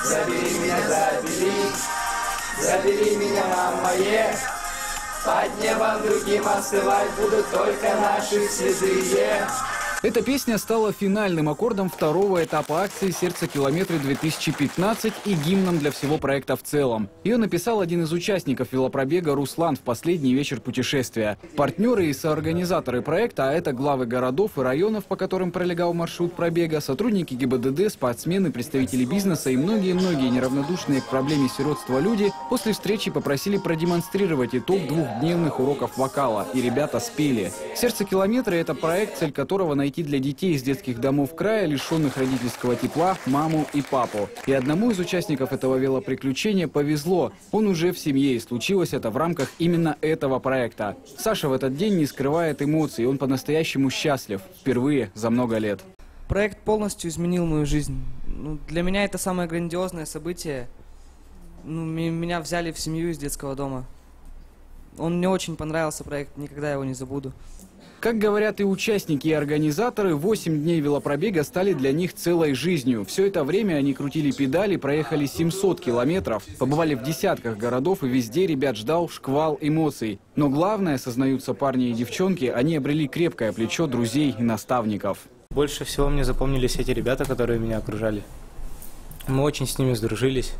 Забери меня, забери, забери меня, мамае. Под небом другим остывать будут только наши седые. Эта песня стала финальным аккордом второго этапа акции «Сердце километры-2015» и гимном для всего проекта в целом. Ее написал один из участников велопробега Руслан в последний вечер путешествия. Партнеры и соорганизаторы проекта, а это главы городов и районов, по которым пролегал маршрут пробега, сотрудники ГИБДД, спортсмены, представители бизнеса и многие-многие неравнодушные к проблеме сиротства люди, после встречи попросили продемонстрировать итог двухдневных уроков вокала. И ребята спели. «Сердце километра» — это проект, цель которого найти для детей из детских домов края, лишенных родительского тепла, маму и папу. И одному из участников этого велоприключения повезло. Он уже в семье, и случилось это в рамках именно этого проекта. Саша в этот день не скрывает эмоций, он по-настоящему счастлив. Впервые за много лет. Проект полностью изменил мою жизнь. Для меня это самое грандиозное событие. Меня взяли в семью из детского дома. Мне очень понравился проект, никогда его не забуду. Как говорят и участники, и организаторы, 8 дней велопробега стали для них целой жизнью. Все это время они крутили педали, проехали 700 километров, побывали в десятках городов, и везде ребят ждал шквал эмоций. Но главное, сознаются парни и девчонки, они обрели крепкое плечо друзей и наставников. Больше всего мне запомнились эти ребята, которые меня окружали. Мы очень с ними сдружились.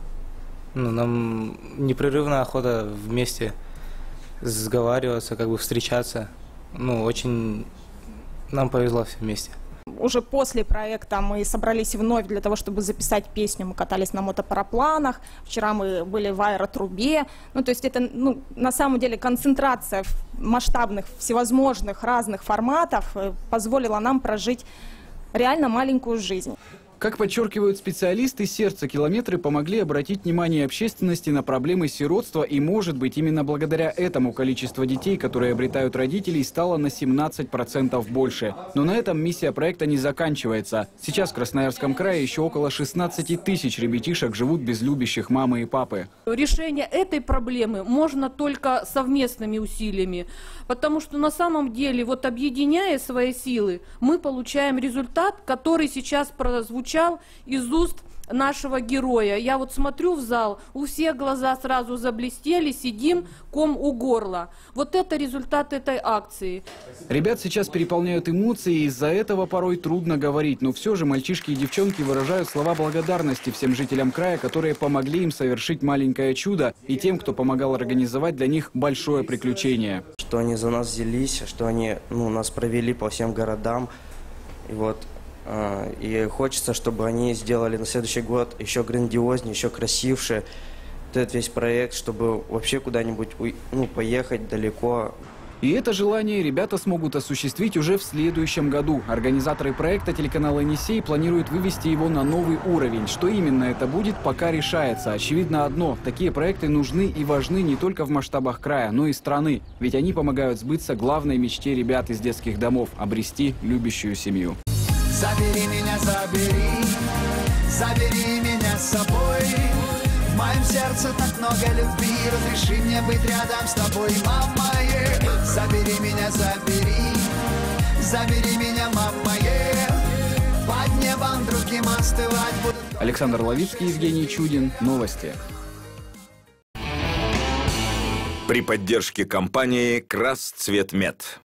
Нам непрерывная охота вместе сговариваться, встречаться. Очень нам повезло все вместе. Уже после проекта мы собрались вновь для того, чтобы записать песню. Мы катались на мотопарапланах, вчера мы были в аэротрубе. То есть это, на самом деле, концентрация масштабных, всевозможных, разных форматов позволила нам прожить реально маленькую жизнь. Как подчеркивают специалисты, «Сердце километры» помогли обратить внимание общественности на проблемы сиротства, и, может быть, именно благодаря этому количество детей, которые обретают родителей, стало на 17% больше. Но на этом миссия проекта не заканчивается. Сейчас в Красноярском крае еще около 16 тысяч ребятишек живут без любящих мамы и папы. Решение этой проблемы можно только совместными усилиями, потому что на самом деле, объединяя свои силы, мы получаем результат, который сейчас прозвучал из уст нашего героя. Я смотрю в зал, у всех глаза сразу заблестели, сидим, ком у горла. Это результат этой акции. Ребят сейчас переполняют эмоции, и из-за этого порой трудно говорить. Но все же мальчишки и девчонки выражают слова благодарности всем жителям края, которые помогли им совершить маленькое чудо, и тем, кто помогал организовать для них большое приключение. Что они за нас взялись, что они нас провели по всем городам. И хочется, чтобы они сделали на следующий год еще грандиознее, еще красивше этот весь проект, чтобы вообще куда-нибудь поехать далеко. И это желание ребята смогут осуществить уже в следующем году. Организаторы проекта, телеканал «Енисей», планируют вывести его на новый уровень. Что именно это будет, пока решается. Очевидно одно – такие проекты нужны и важны не только в масштабах края, но и страны. Ведь они помогают сбыться главной мечте ребят из детских домов – обрести любящую семью. Забери меня, забери меня с собой. В моем сердце так много любви, разреши мне быть рядом с тобой, мама. Забери меня, забери меня, мама. Под небом другим остывать будут. Александр Ловицкий, Евгений Чудин. Новости. При поддержке компании «Красцветмет».